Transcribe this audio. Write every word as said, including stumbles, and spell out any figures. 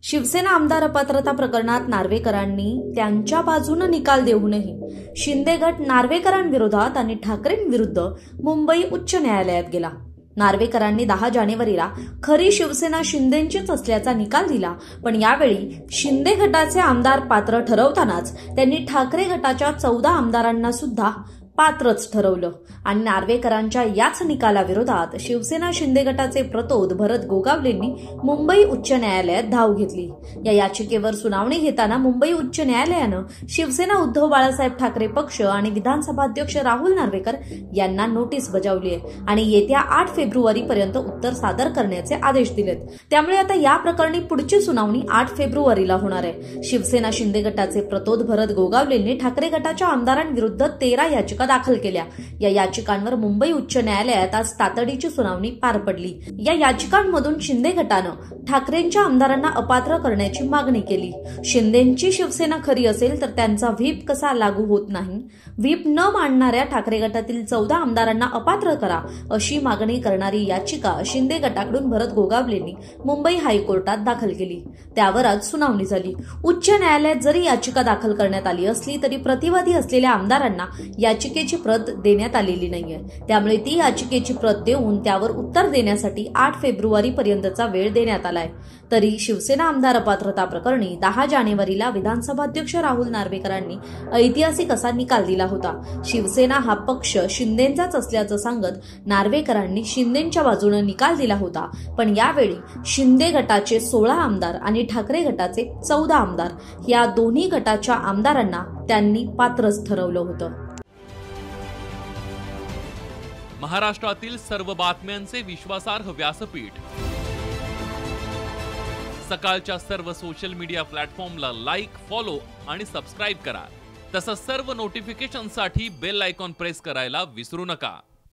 शिवसेना आमदार अपात्रता प्रकरणात नार्वेकरांनी त्यांच्या बाजूने निकाल देऊनही शिंदे गट नार्वेकरांविरोधात आणि ठाकरेंविरुद्ध मुंबई उच्च न्यायालयात गेला। नार्वेकरांनी दहा जानेवारीला खरी शिवसेना शिंदेंचीच असल्याचा निकाल दिला, पण यावेळी शिंदे गटाचे आमदार पात्र ठरवतानाच त्यांनी ठाकरे गटाच्या चौदा आमदारांना सुद्धा पात्रच ठरवलं आणि नार्वेकरांच्या याच निकालाविरोधात शिवसेना शिंदे गटाचे प्रतोद भरत गोगावलेंनी मुंबई उच्च न्यायालयात धाव घेतली। या याचिकेवर सुनावणी घेताना मुंबई उच्च न्यायालयानं शिवसेना उद्धव बाळासाहेब ठाकरे पक्ष आणि विधानसभा अध्यक्ष राहुल नार्वेकर यांना नोटीस बजावली आहे आणि येत्या आठ फेब्रुवारी पर्यंत उत्तर सादर करण्याचे आदेश दिलेत। त्यामुळे आता या प्रकरणी पुढची सुनावणी आठ फेब्रुवारीला होणार आहे। शिवसेना शिंदे गटाचे प्रतोद भरत गोगावलेंनी ठाकरे गटाच्या आमदारांविरुद्ध तेरा याचिका दाखल केल्या। या याचिकांवर मुंबई उच्च न्यायालयात आज तातडीची सुनावणी पार पडली। या याचिकांमधून शिंदे गटानं ठाकरेंच्या आमदारांना अपात्र करण्याची मागणी केली। शिंदेंची शिवसेना खरी असेल तर त्यांचा व्हीप कसा लागू होत नाही, व्हीप न मांडणाऱ्या ठाकरे गटातील चौदा आमदारांना अपात्र करा अशी मागणी करणारी याचिका शिंदे गटाकडून भरत गोगावलेंनी मुंबई हायकोर्टात दाखल केली। त्यावर आज सुनावणी झाली। उच्च न्यायालयात जरी याचिका दाखल करण्यात आली असली तरी प्रतिवादी असलेल्या आमदारांना याचिकेची प्रत देण्यात आलेली नाहीये। त्यामुळे ती याचिकेची प्रत देऊन त्यावर उत्तर देण्यासाठी आठ फेब्रुवारी पर्यंतचा वेळ देण्यात आलाय। तरी शिवसेना आमदार अपात्रता प्रकरणी दहा जानेवारीला विधानसभा अध्यक्ष राहुल नार्वेकरांनी ऐतिहासिक असा निकाल दिला होता। शिवसेना हा पक्ष शिंदेंचाच असल्याचं सांगत नार्वेकरांनी शिंदेंच्या बाजूने निकाल दिला होता, पण यावेळी शिंदे गटाचे सोळा आमदार आणि ठाकरे गटाचे चौदा आमदार या दोन्ही गटाच्या आमदारांना त्यांनी पात्रच ठरवलं होतं। महाराष्ट्रातील सर्व बातम्यांचे विश्वासार्ह व्यासपीठ सकाळच्या सर्व सोशल मीडिया प्लॅटफॉर्मला लाईक, फॉलो आणि सबस्क्राईब करा। तसंच सर्व नोटिफिकेशनसाठी बेल आयकॉन प्रेस करायला विसरू नका।